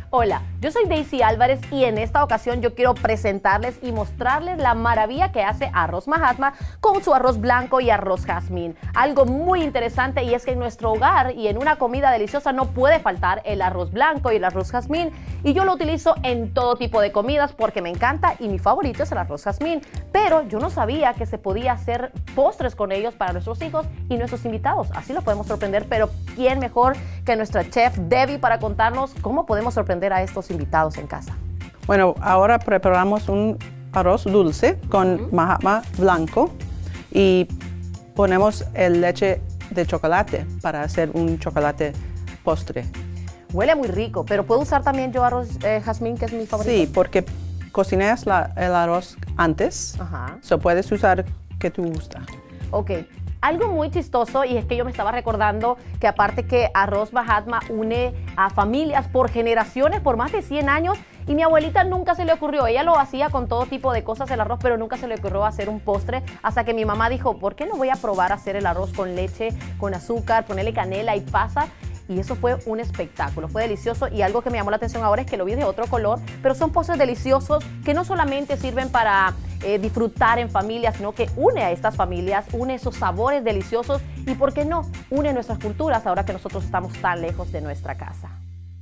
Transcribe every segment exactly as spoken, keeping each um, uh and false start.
Hola, yo soy Daisy Álvarez y en esta ocasión yo quiero presentarles y mostrarles la maravilla que hace Arroz Mahatma con su arroz blanco y arroz jazmín. Algo muy interesante, y es que en nuestro hogar y en una comida deliciosa no puede faltar el arroz blanco y el arroz jazmín, y yo lo utilizo en todo tipo de comidas porque me encanta y mi favorito es el arroz jazmín. Pero yo no sabía que se podía hacer postres con ellos para nuestros hijos y nuestros invitados. Así lo podemos sorprender, pero ¿quién mejor que nuestra chef Debbie para contarnos cómo podemos sorprender a estos invitados en casa? Bueno, ahora preparamos un arroz dulce con uh-huh. Mahatma blanco y ponemos el leche de chocolate para hacer un chocolate postre. Huele muy rico, pero ¿puedo usar también yo arroz eh, jazmín, que es mi favorito? Sí, porque cocinas la, el arroz antes, Ajá. so puedes usar que tú gusta. Ok. Algo muy chistoso, y es que yo me estaba recordando que aparte que Arroz Mahatma une a familias por generaciones, por más de cien años, y mi abuelita nunca se le ocurrió, ella lo hacía con todo tipo de cosas el arroz, pero nunca se le ocurrió hacer un postre, hasta que mi mamá dijo, ¿por qué no voy a probar a hacer el arroz con leche, con azúcar, ponerle canela y pasa? Y eso fue un espectáculo, fue delicioso, y algo que me llamó la atención ahora es que lo vi de otro color, pero son postres deliciosos que no solamente sirven para eh, disfrutar en familia, sino que une a estas familias, une esos sabores deliciosos y, ¿por qué no?, une nuestras culturas ahora que nosotros estamos tan lejos de nuestra casa.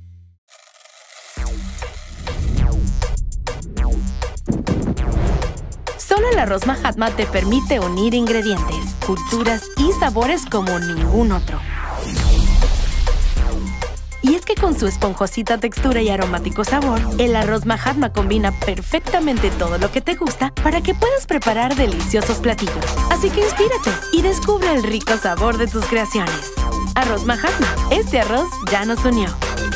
Solo el arroz Mahatma te permite unir ingredientes, culturas y sabores como ningún otro. Y es que con su esponjosita textura y aromático sabor, el arroz Mahatma combina perfectamente todo lo que te gusta para que puedas preparar deliciosos platillos. Así que inspírate y descubre el rico sabor de tus creaciones. Arroz Mahatma, este arroz ya nos unió.